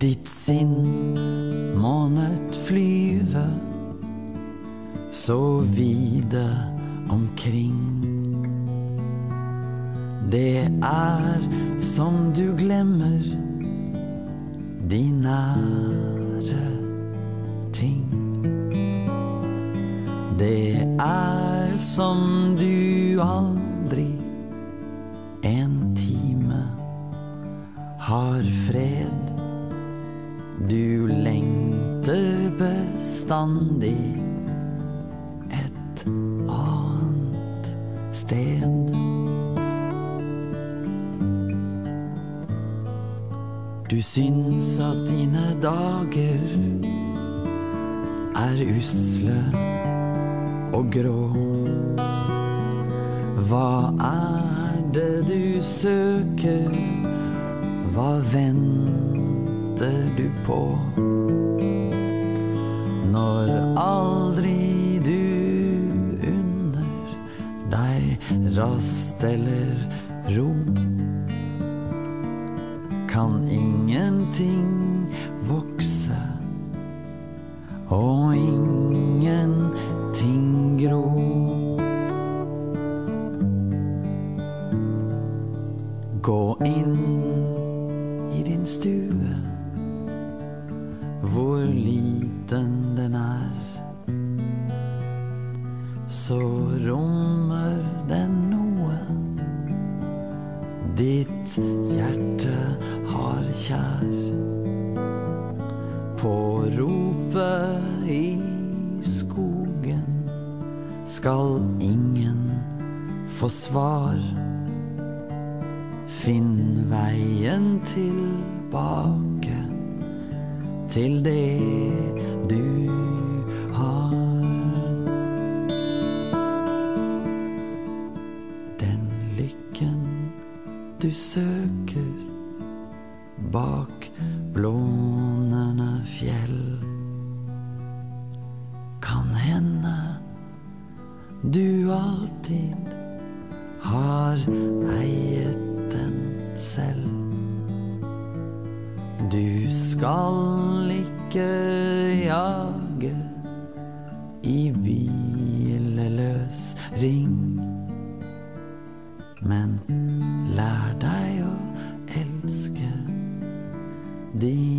Ditt sinn månet flyve så vide omkring. Det som du glemmer de nære ting. Det som du aldri en time har fred. Du lengter bestandig et annet sted. Du syns at dine dager usle og grå. Hva det du søker? Hva venter du på? Når aldri du unner deg rast eller ro, kan ingenting vokse og ingenting gro. Gå inn i din stue, hvor liten den så rommer den noe ditt hjerte har kjær. På ropet i skogen skal ingen få svar. Finn veien tilbake til det du har. Den lykken du søker bak blånende fjell, kan hende du alltid har eiet den selv. Du skal ikke jage i hvileløs ring, men lær deg å elske din